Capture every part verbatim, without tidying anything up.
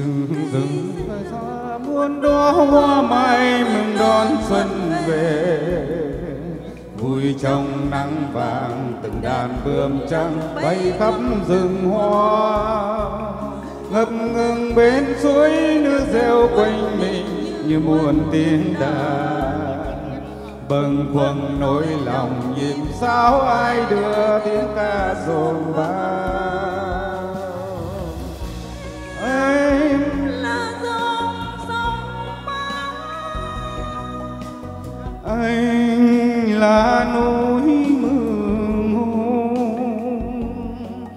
rừng rừng xa muôn đóa hoa mai mừng đón xuân về, vui trong nắng vàng từng đàn bướm trắng bay khắp rừng hoa, ngập ngừng bên suối nước reo quanh mình như muôn tiếng đàn, bâng khuâng nỗi lòng nhịp sao ai đưa tiếng ca dồn bao. Anh là dòng sông Mã, anh là núi mường hùng,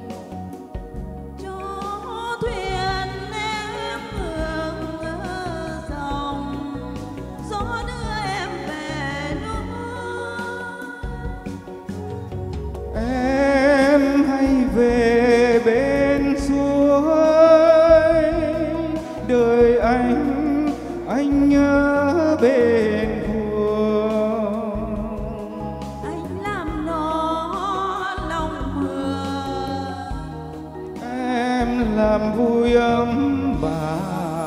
cho thuyền em hương dòng, gió đưa em về núi. em hay về bên suối, đời anh anh nhớ bên buồn, Anh làm nó lòng mưa, em làm vui ấm bà.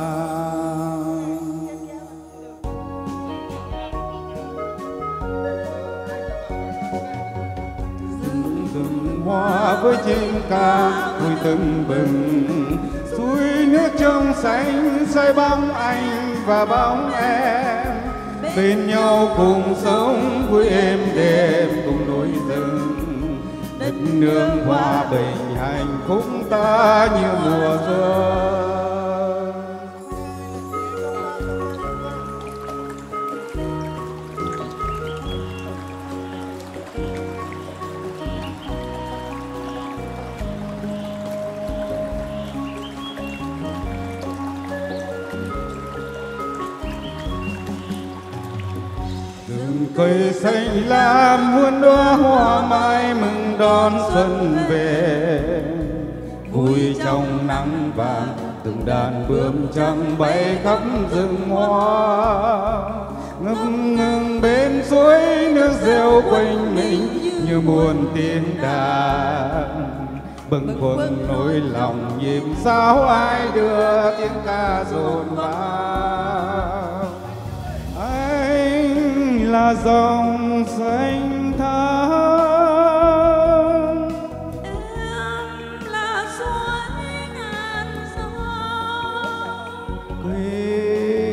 Rừng rừng hoa với chim ca vui tưng bừng, suối nước trong xanh soi bóng anh và bóng em, bên nhau cùng sống vui êm đềm cùng núi rừng, đất nước hòa bình hạnh phúc ta như mùa xuân. Rừng cây xanh lam muôn đóa hoa mai mừng đón xuân về, vui trong nắng vàng từng đàn bướm trắng bay khắp rừng hoa, ngập ngừng bên suối nước reo quanh mình như muôn tiếng đàn, bâng khuâng nỗi lòng nhịp sao ai đưa tiếng ca dồn vào. Anh là dòng xanh thẳm, em là suối ngàn sông, quê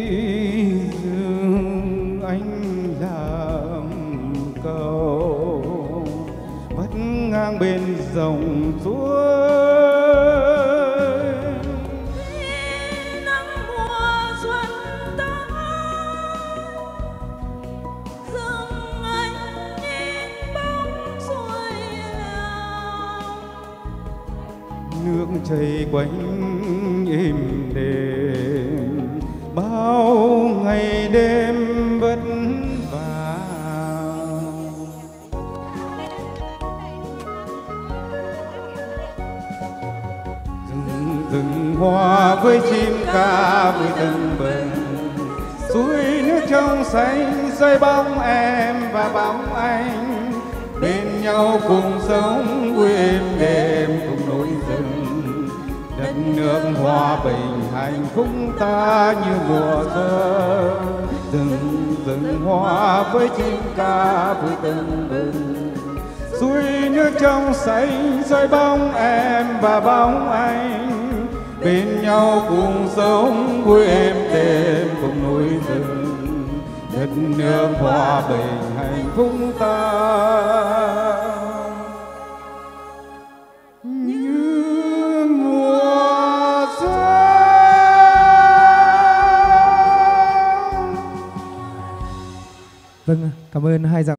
rừng anh làm cầu vắt ngang bên dòng suối. nắng mùa xuân tới, rừng anh nhìn bóng xuôi hào, Nước chảy quanh êm đềm bao ngày đêm vất vả. Rừng rừng hoa với chim ca vui tưng bừng, suối nước trong xanh soi bóng em và bóng anh, bên nhau cùng sống vui êm đềm cùng núi rừng, đất nước hòa bình hạnh phúc ta như mùa xuân. Rừng rừng hoa với chim ca vui tưng bừng, suối nước trong xanh soi bóng em và bóng anh, bên nhau cùng sống vui êm đềm cùng núi rừng, đất nước hòa bình hạnh phúc ta như mùa xuân. Vâng, cảm ơn hai giọng